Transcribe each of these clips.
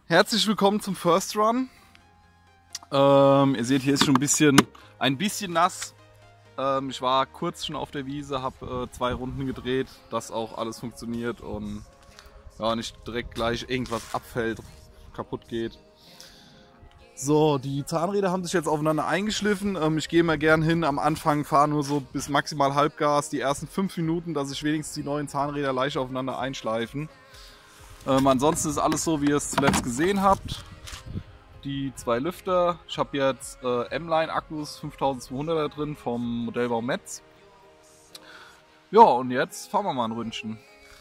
Herzlich willkommen zum First Run. Ihr seht, hier ist schon ein bisschen nass. Ich war kurz schon auf der Wiese, habe 2 Runden gedreht, dass auch alles funktioniert und ja, nicht direkt gleich irgendwas abfällt, kaputt geht. So, die Zahnräder haben sich jetzt aufeinander eingeschliffen. Ich gehe mal gern hin, am Anfang fahre nur so bis maximal Halbgas, die ersten 5 Minuten, dass sich wenigstens die neuen Zahnräder leicht aufeinander einschleifen. Ansonsten ist alles so, wie ihr es zuletzt gesehen habt. Die 2 Lüfter. Ich habe jetzt M-Line Akkus 5200er drin vom Modellbau Metz. Ja, und jetzt fahren wir mal ein Ründchen.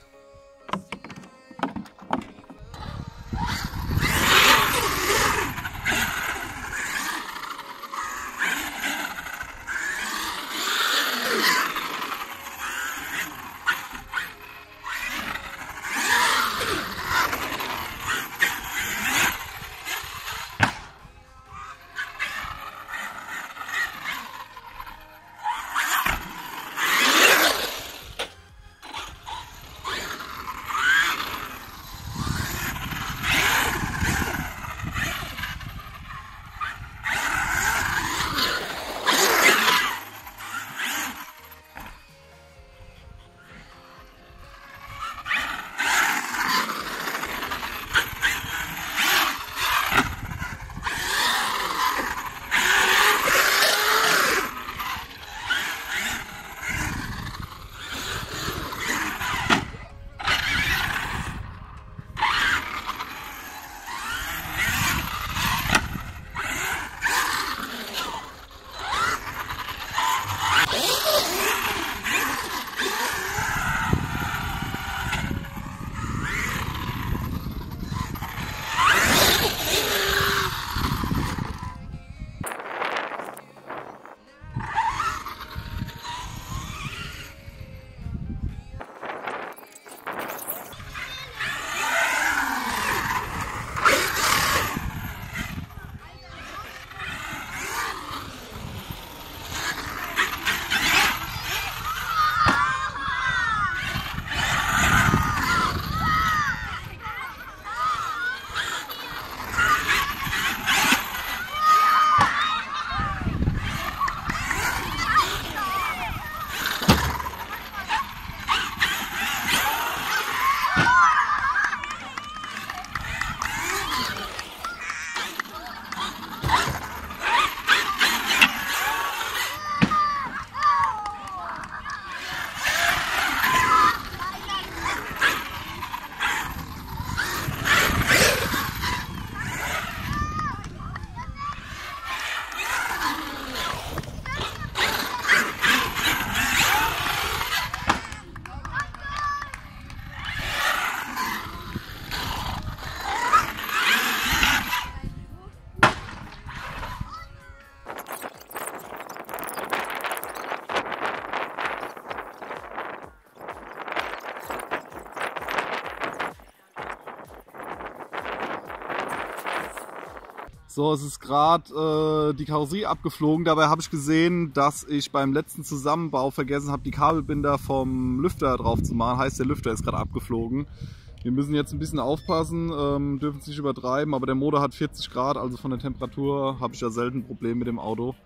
So, es ist gerade die Karosserie abgeflogen. Dabei habe ich gesehen, dass ich beim letzten Zusammenbau vergessen habe, die Kabelbinder vom Lüfter drauf zu machen. Heißt, der Lüfter ist gerade abgeflogen. Wir müssen jetzt ein bisschen aufpassen, dürfen es nicht übertreiben, aber der Motor hat 40 Grad, also von der Temperatur habe ich ja selten ein Problem mit dem Auto.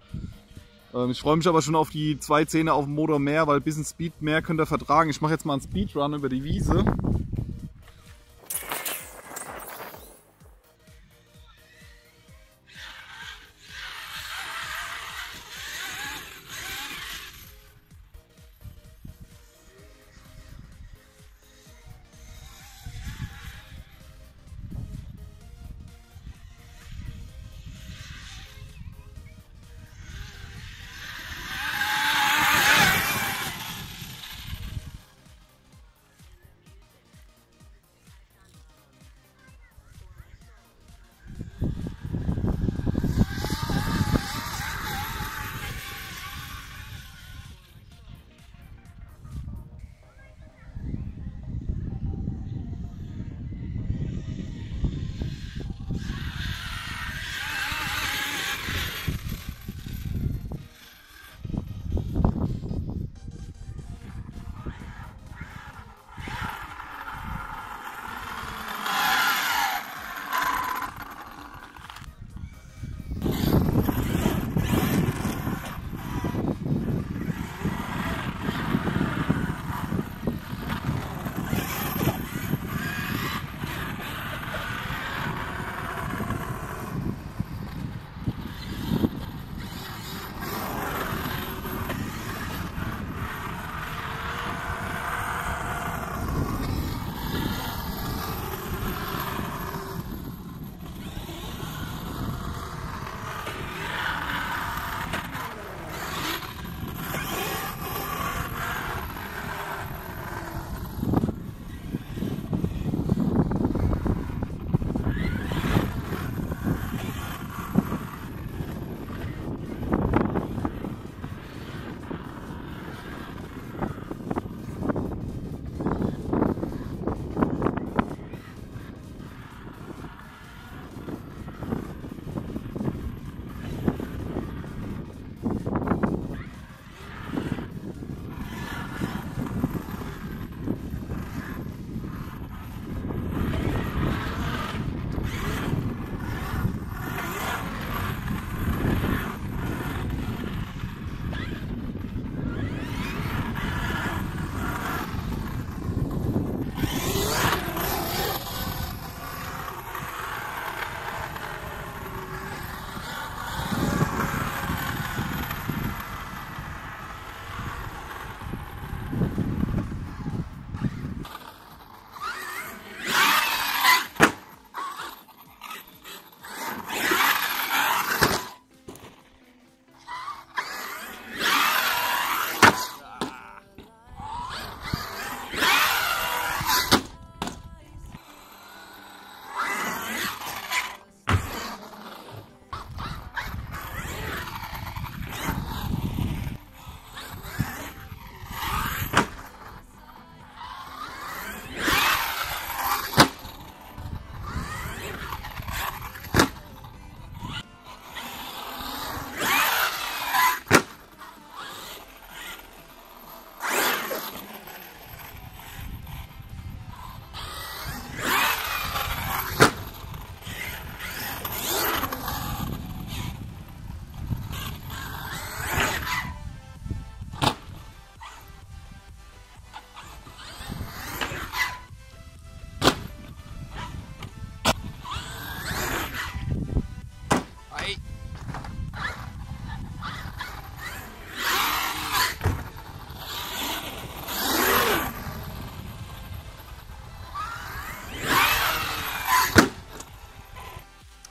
Ich freue mich aber schon auf die 2 Zähne auf dem Motor mehr, weil ein bisschen Speed mehr könnt ihr vertragen. Ich mache jetzt mal einen Speedrun über die Wiese.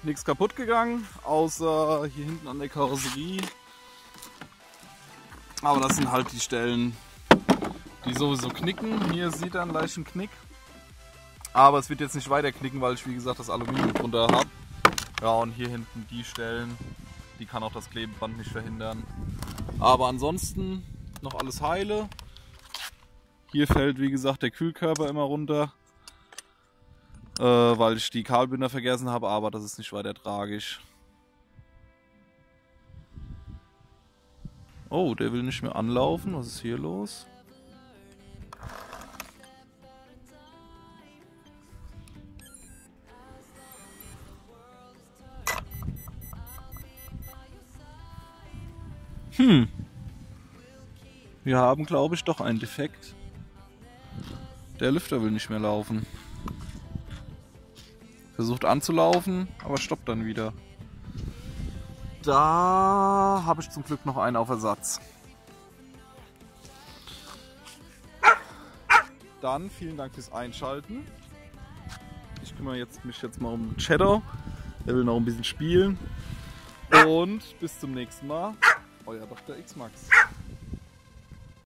nichts kaputt gegangen, außer hier hinten an der Karosserie. Aber das sind halt die Stellen, die sowieso knicken. Hier sieht er einen leichten Knick. Aber es wird jetzt nicht weiter knicken, weil ich wie gesagt das Aluminium drunter habe. Ja, und hier hinten die Stellen, die kann auch das Klebeband nicht verhindern. Aber ansonsten noch alles heile. Hier fällt wie gesagt der Kühlkörper immer runter, weil ich die Kabelbinder vergessen habe, aber das ist nicht weiter tragisch. Oh, der will nicht mehr anlaufen. Was ist hier los? Wir haben, glaube ich, doch einen Defekt. Der Lüfter will nicht mehr laufen. Versucht anzulaufen, aber stoppt dann wieder. Da habe ich zum Glück noch einen auf Ersatz. Dann vielen Dank fürs Einschalten. Ich kümmere mich jetzt mal um Shadow. Der will noch ein bisschen spielen. Und bis zum nächsten Mal. Euer Dr. X Max.